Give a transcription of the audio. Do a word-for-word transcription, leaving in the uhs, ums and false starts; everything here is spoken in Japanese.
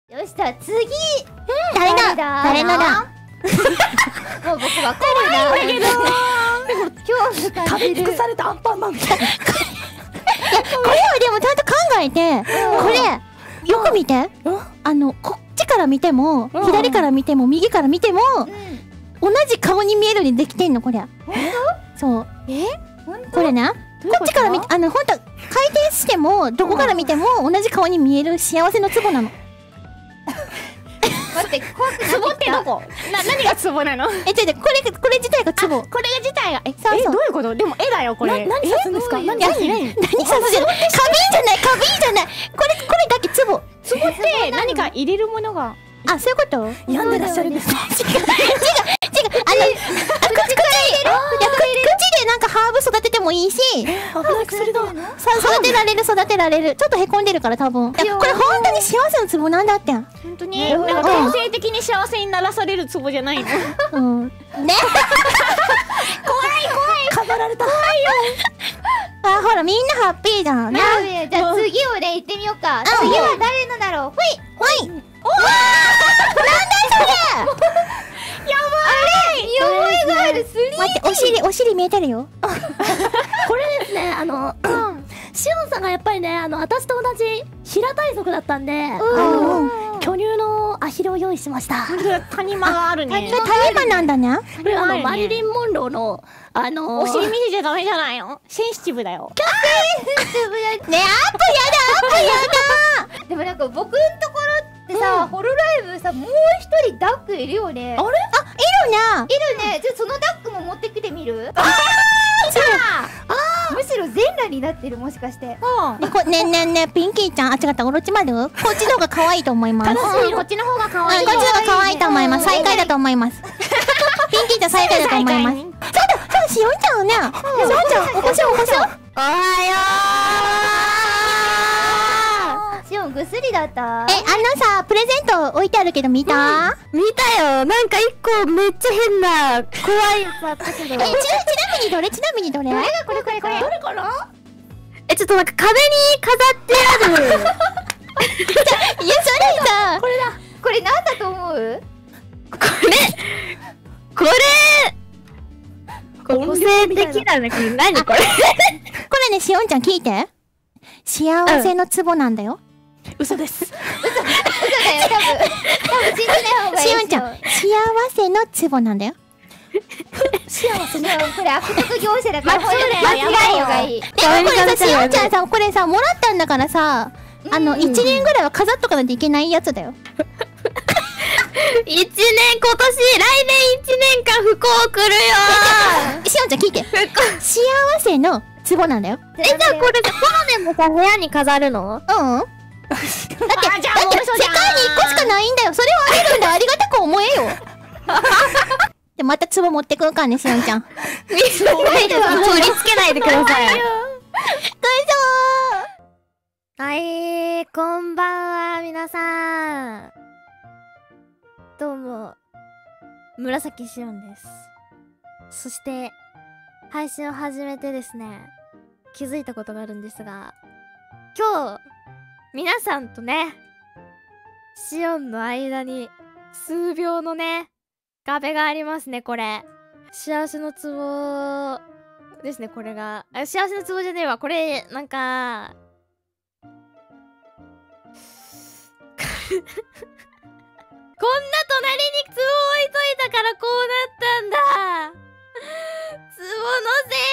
よし、じゃあ次、 誰だ誰のだもう僕わかるな。だけど今日の感じ食べ尽くされたアンパンマンみたいな。 これはでもちゃんと考えて、これよく見て、あのこっちから見ても左から見ても右から見ても同じ顔に見えるようにできてんのこれ。そう。え？これな、こっちから見て、あのほんと回転してもどこから見ても同じ顔に見える幸せのツボなの。 待って、怖くなってきた。 ツボってどこ？な、何がツボなの？ え、ちょっとこれこれ自体がツボ。 これが自体がえ、 そうそう。 どういうこと？でも絵だよこれ。 何指すんですか？何何何何指すの？花瓶じゃない花瓶じゃない。これこれだけツボ。 ツボって何か入れるものが。 あ、そういうこと？ 病んでらっしゃるんですか？ 違う違う違う。あの、あ、口から入れる？いや、口でなんかハーブ育ててもいいし、 危ない薬だ。 さ育てられる育てられる。ちょっとへこんでるから多分。いや、これ本当に幸せのツボなんだってん。 本当に。なんか強制的に幸せにならされるツボじゃないの。 うん。ね。怖い怖い。 飾られた。 あ、ほらみんなハッピーじゃん。 じゃあ次俺行ってみようか。次は誰のだろう。ほいほい。おわー。なんだそれ。 やばいがある。スリー。 待って、お尻お尻見えてるよ。 これですね、あの、しおんさんがやっぱりね、あの、私と同じ平体族だったんで、あの、巨乳のアヒルを用意しました。 谷間があるね。 それタイマなんだね。 これあの、マリリン・モンローの、あの、 お尻見せちゃダメじゃないの？センシティブだよ。 ね、アップやだアップやだ。 でもなんか僕んところってさ、ホロライブさ、もう一人ダックいるよね。 あれ？あ、いるね。 いるね。じゃあそのダックも持ってきてみる？ ああ、むしろ全裸になってる、もしかして。 ねこねねねピンキーちゃん、あ、違った、オロチマル。こっちの方が可愛いと思います。 こっちの方が可愛い。 こっちの方が可愛いと思います。最下位だと思います。ピンキーちゃん最下位だと思います。そうだ、そうだ、しおんちゃんね。しおんちゃん、起こしょ起こしょ。おはよシオンぐっすりだった。 え、あのさ、プレゼント置いてあるけど見た？ 見たよ。なんか一個めっちゃ変な怖いやつあったけど。 え、ちな、ちなみにどれ？ちなみにどれ？ どれがこれこれこれ。 どれかな？ え、ちょっとなんか壁に飾ってある。 いや、それさ、 これだ。これなんだと思う？ これ、これ、個性的なね。何これ？ これね、しおんちゃん聞いて。幸せのツボなんだよ。 嘘です。 嘘だよ、多分。多分信じない方がいい。 しおんちゃん、幸せのツボなんだよ。 幸せね。これ悪徳業者だから、 間違いない間違い方がいい。 でもこれさ、しおんちゃんさ、これさ、もらったんだからさ、あの、一年ぐらいは飾っとかないといけないやつだよ。 一年、今年、来年一年間不幸来るよしおんちゃん聞いて。幸せのツボなんだよ。 え、じゃあこれさ、コロネもさ、部屋に飾るの？ うん。だって、だって世界に一個しかないんだよ。それをあげるんだ。ありがたく思えよ。で、またツボ持ってくるからね、しおんちゃん。 見つけないで、取り付けないでください。 はい、こんばんは、皆さん。どうも、紫しおんです。そして、配信を始めてですね、気づいたことがあるんですが、今日、皆さんとね、しおんの間に、数秒のね、壁がありますね、これ。幸せのツボですね、これが。あ、幸せのツボじゃねえわ、これ、なんか、こんな隣にツボ置いといたからこうなったんだ。ツボのせ